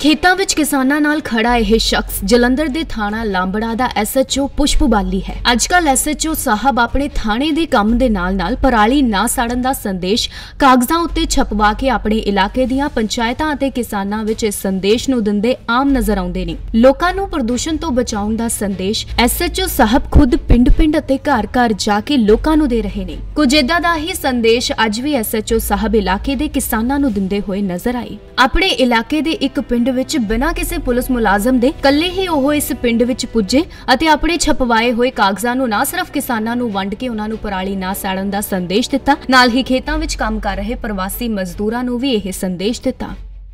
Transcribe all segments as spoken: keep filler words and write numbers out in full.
खेतां विच किसानां नाल खड़ा यह शख्स जलंधर दे थाणा लांबड़ा दा एस एच ओ पुष्प बाली है। अजकल एस एच ओ साहब अपने थाणे दे काम दे नाल नाल पराली ना साड़न दा संदेश कागजां उत्ते छपवा के अपने इलाके दीआं पंचायतां अते किसानां विच इस संदेश नूं दिंदे आम नजर आउंदे ने। लोकां नूं प्रदूषण तो बचाउण दा संदेश एस एच ओ साहब खुद पिंड पिंड अते घर घर जाके लोकां नूं दे रहे ने। कुछ इदां दा ही संदेश अज भी एस एच ओ साहब इलाके दे किसानां नूं दिंदे होए नजर आए। अपने इलाके दे एक पिंड विच बिना किसी पुलिस मुलाजम दे कल्ले ही ओह इस पिंड विच पुजे अते अपने छपवाए हुए कागजां नूं ना सिर्फ किसानां नूं वंड के उन्हां नूं पराली ना साड़न दा संदेश दिता, नाल ही खेतां विच काम कर रहे प्रवासी मजदूरां नूं भी यह संदेश दिता।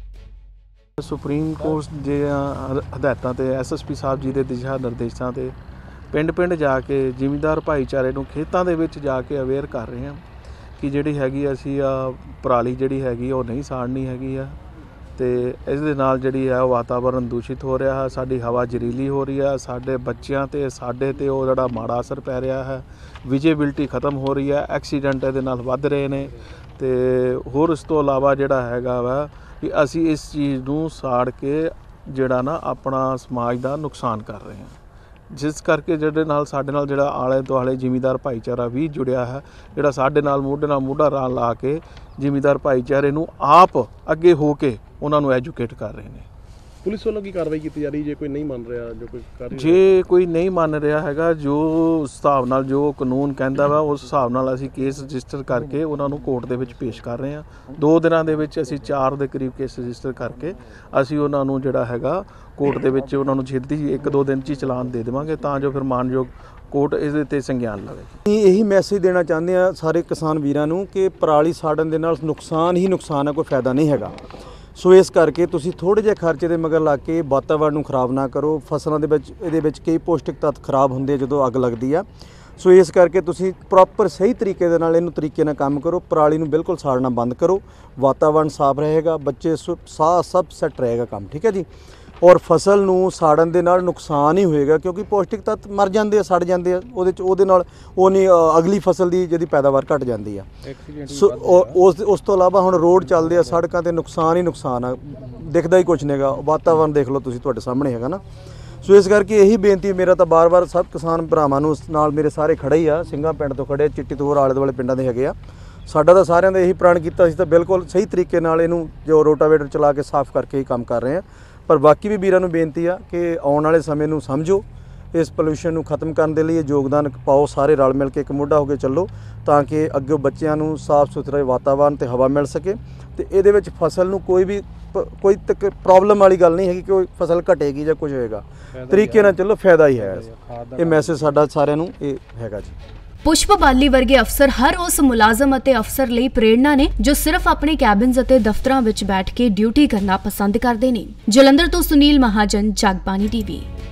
सुप्रीम कोर्ट दी हदायतां ते एस एस पी साहब जी दे दिशा निर्देशां ते पिंड पिंड जाके जिमीदार भाईचारे नूं खेतां दे विच जाके अवेयर कर रहे हैं कि जिहड़ी हैगी असीं पराली जिहड़ी हैगी ओह नहीं साड़नी हैगी आ ਤੇ ਇਸ ਦੇ ਨਾਲ ਜਿਹੜੀ ਹੈ ਵਾਤਾਵਰਨ ਦੂਸ਼ਿਤ ਹੋ ਰਿਹਾ ਹੈ, ਸਾਡੀ ਹਵਾ ਜ਼ਹਿਰੀਲੀ ਹੋ ਰਹੀ ਹੈ, ਸਾਡੇ ਬੱਚਿਆਂ ਤੇ ਸਾਡੇ ਤੇ ਉਹ ਜਿਹੜਾ ਮਾੜਾ ਅਸਰ ਪੈ ਰਿਹਾ ਹੈ, ਵਿਜੀਬਿਲਟੀ ਖਤਮ ਹੋ ਰਹੀ ਹੈ, ਐਕਸੀਡੈਂਟ ਇਹਦੇ ਨਾਲ ਵੱਧ ਰਹੇ ਨੇ ਤੇ ਹੋਰ ਇਸ ਤੋਂ ਇਲਾਵਾ ਜਿਹੜਾ ਹੈਗਾ ਵਾ ਕਿ ਅਸੀਂ ਇਸ ਚੀਜ਼ ਨੂੰ ਸਾੜ ਕੇ ਜਿਹੜਾ ਨਾ ਆਪਣਾ ਸਮਾਜ ਦਾ ਨੁਕਸਾਨ ਕਰ ਰਹੇ ਹਾਂ, ਜਿਸ ਕਰਕੇ ਜਿਹੜੇ ਨਾਲ ਸਾਡੇ ਨਾਲ ਜਿਹੜਾ ਆਲੇ ਦੁਆਲੇ ਜ਼ਿਮੀਂਦਾਰ ਭਾਈਚਾਰਾ ਵੀ ਜੁੜਿਆ ਹੈ, ਜਿਹੜਾ ਸਾਡੇ ਨਾਲ ਮੋਢੇ ਨਾਲ ਮੋਢਾ ਰਾ ਲਾ ਕੇ ਜ਼ਿਮੀਂਦਾਰ ਭਾਈਚਾਰੇ ਨੂੰ ਆਪ ਅੱਗੇ ਹੋ ਕੇ ਉਹਨਾਂ ਨੂੰ ਐਜੂਕੇਟ ਕਰ ਰਹੇ ਨੇ। ਪੁਲਿਸ ਵੱਲੋਂ ਕੀ ਕਾਰਵਾਈ ਕੀਤੀ ਜਾ ਰਹੀ ਜੇ ਕੋਈ ਨਹੀਂ ਮੰਨ ਰਿਹਾ, ਜੋ ਕੋਈ ਕਰ ਜੇ ਕੋਈ ਨਹੀਂ ਮੰਨ ਰਿਹਾ ਹੈਗਾ, ਜੋ ਉਸ ਹਿਸਾਬ ਨਾਲ ਜੋ ਕਾਨੂੰਨ ਕਹਿੰਦਾ ਵਾ ਉਸ ਹਿਸਾਬ ਨਾਲ ਅਸੀਂ ਕੇਸ ਰਜਿਸਟਰ ਕਰਕੇ ਉਹਨਾਂ ਨੂੰ ਕੋਰਟ ਦੇ ਵਿੱਚ ਪੇਸ਼ ਕਰ ਰਹੇ ਹਾਂ। ਦੋ ਦਿਨਾਂ ਦੇ ਵਿੱਚ ਅਸੀਂ ਚਾਰ ਦੇ ਕਰੀਬ ਕੇਸ ਰਜਿਸਟਰ ਕਰਕੇ ਅਸੀਂ ਉਹਨਾਂ ਨੂੰ ਜਿਹੜਾ ਹੈਗਾ ਕੋਰਟ ਦੇ ਵਿੱਚ ਉਹਨਾਂ ਨੂੰ ਛੇਤੀ ਇੱਕ ਦੋ ਦਿਨ 'ਚ ਹੀ ਚਲਾਨ ਦੇ ਦੇਵਾਂਗੇ ਤਾਂ ਜੋ ਫਿਰ ਮਾਨਯੋਗ ਕੋਰਟ ਇਹਦੇ ਤੇ ਸੰਗਿਆਨ ਲਵੇ। ਇਹੀ ਮੈਸੇਜ ਦੇਣਾ ਚਾਹੁੰਦੇ ਆ ਸਾਰੇ ਕਿਸਾਨ ਵੀਰਾਂ ਨੂੰ ਕਿ ਪਰਾਲੀ ਸਾੜਨ ਦੇ ਨਾਲ ਨੁਕਸਾਨ ਹੀ ਨੁਕਸਾਨ ਹੈ, ਕੋਈ ਫਾਇਦਾ ਨਹੀਂ ਹੈਗਾ। ਸੋ ਇਸ ਕਰਕੇ ਤੁਸੀਂ ਥੋੜ੍ਹੇ ਜਿਹੇ ਖਰਚੇ ਦੇ ਮਗਰ ਲੱਗ ਕੇ ਵਾਤਾਵਰਨ ਨੂੰ ਖਰਾਬ ਨਾ ਕਰੋ। ਫਸਲਾਂ ਦੇ ਵਿੱਚ ਇਹਦੇ ਵਿੱਚ ਕਈ ਪੌਸ਼ਟਿਕ ਤੱਤ ਖਰਾਬ ਹੁੰਦੇ ਜਦੋਂ ਅੱਗ ਲੱਗਦੀ ਆ। ਸੋ ਇਸ ਕਰਕੇ ਤੁਸੀਂ ਪ੍ਰੋਪਰ ਸਹੀ ਤਰੀਕੇ ਦੇ ਨਾਲ ਇਹਨੂੰ ਤਰੀਕੇ ਨਾਲ ਕੰਮ ਕਰੋ। ਪਰਾਲੀ ਨੂੰ ਬਿਲਕੁਲ ਸਾੜਨਾ ਬੰਦ ਕਰੋ, ਵਾਤਾਵਰਨ ਸਾਫ਼ ਰਹੇਗਾ, ਬੱਚੇ ਸਾਹ ਸਭ ਸੈੱਟ ਰਹੇਗਾ ਕੰਮ, ਠੀਕ ਹੈ ਜੀ। ਔਰ ਫਸਲ ਨੂੰ ਸਾੜਨ ਦੇ ਨਾਲ ਨੁਕਸਾਨ ਹੀ ਹੋਏਗਾ ਕਿਉਂਕਿ ਪੌਸ਼ਟਿਕ ਤੱਤ ਮਰ ਜਾਂਦੇ ਆ, ਸੜ ਜਾਂਦੇ ਆ, ਉਹਦੇ 'ਚ ਉਹਦੇ ਨਾਲ ਉਹ ਨਹੀਂ ਅਗਲੀ ਫਸਲ ਦੀ ਜਿਹੜੀ ਪੈਦਾਵਾਰ ਘਟ ਜਾਂਦੀ ਆ। ਸੋ ਉਸ ਉਸ ਤੋਂ ਇਲਾਵਾ ਹੁਣ ਰੋਡ ਚੱਲਦੇ ਆ, ਸੜਕਾਂ 'ਤੇ ਨੁਕਸਾਨ ਹੀ ਨੁਕਸਾਨ ਆ, ਦਿਖਦਾ ਹੀ ਕੁਛ ਨਹੀਂ ਹੈਗਾ। ਵਾਤਾਵਰਨ ਦੇਖ ਲਓ ਤੁਸੀਂ, ਤੁਹਾਡੇ ਸਾਹਮਣੇ ਹੈਗਾ ਨਾ। ਸੋ ਇਸ ਕਰਕੇ ਇਹੀ ਬੇਨਤੀ ਮੇਰਾ ਤਾਂ ਬਾਰ-ਬਾਰ ਸਭ ਕਿਸਾਨ ਭਰਾਵਾਂ ਨੂੰ ਨਾਲ ਮੇਰੇ ਸਾਰੇ ਖੜੇ ਹੀ ਆ, ਸਿੰਘਾਂ ਪਿੰਡ ਤੋਂ ਖੜੇ, ਚਿੱਟੀ ਤੋਂ ਹੋਰ ਆਲੇ ਦੁਆਲੇ ਪਿੰਡਾਂ ਦੇ ਹੈਗੇ ਆ। ਸਾਡਾ ਤਾਂ ਸਾਰਿਆਂ ਦਾ ਇਹੀ ਪ੍ਰਣ ਕੀਤਾ ਸੀ ਤਾਂ ਬਿਲਕੁਲ ਸਹੀ ਤਰੀਕੇ ਨਾਲ ਇਹਨੂੰ ਜੋ ਰੋਟਾਵੇਟਰ ਚਲਾ ਕੇ ਸਾਫ਼ ਕਰਕੇ ਹੀ ਕੰਮ ਕਰ ਰਹੇ ਆ। ਪਰ ਬਾਕੀ ਵੀ ਵੀਰਾਂ ਨੂੰ ਬੇਨਤੀ ਆ ਕਿ ਆਉਣ ਵਾਲੇ ਸਮੇਂ ਨੂੰ ਸਮਝੋ, ਇਸ ਪੋਲਿਊਸ਼ਨ ਨੂੰ ਖਤਮ ਕਰਨ ਦੇ ਲਈ ਯੋਗਦਾਨ ਪਾਓ, ਸਾਰੇ ਰਲ ਮਿਲ ਕੇ ਇੱਕ ਮੁੱਢਾ ਹੋ ਕੇ ਚੱਲੋ ਤਾਂ ਕਿ ਅੱਗੇ ਬੱਚਿਆਂ ਨੂੰ ਸਾਫ਼ ਸੁਥਰੇ ਵਾਤਾਵਰਨ ਤੇ ਹਵਾ ਮਿਲ ਸਕੇ। ਤੇ ਇਹਦੇ ਵਿੱਚ ਫਸਲ ਨੂੰ ਕੋਈ ਵੀ ਕੋਈ ਤੱਕ ਪ੍ਰੋਬਲਮ ਵਾਲੀ ਗੱਲ ਨਹੀਂ ਹੈਗੀ ਕਿ ਕੋਈ ਫਸਲ ਘਟੇਗੀ ਜਾਂ ਕੁਝ ਹੋਏਗਾ, ਤਰੀਕੇ ਨਾਲ ਚੱਲੋ, ਫਾਇਦਾ ਹੀ ਹੈ। ਇਹ ਮੈਸੇਜ ਸਾਡਾ ਸਾਰਿਆਂ ਨੂੰ ਇਹ ਹੈਗਾ ਜੀ। पुष्प बाली वर्गे अफसर हर उस मुलाजम अते अफसर लई प्रेरणा ने जो सिर्फ अपने कैबिन्स अते दफ्तरां विच बैठ के ड्यूटी करना पसंद करते हैं। जलंधर तो सुनील महाजन, जगबानी टीवी।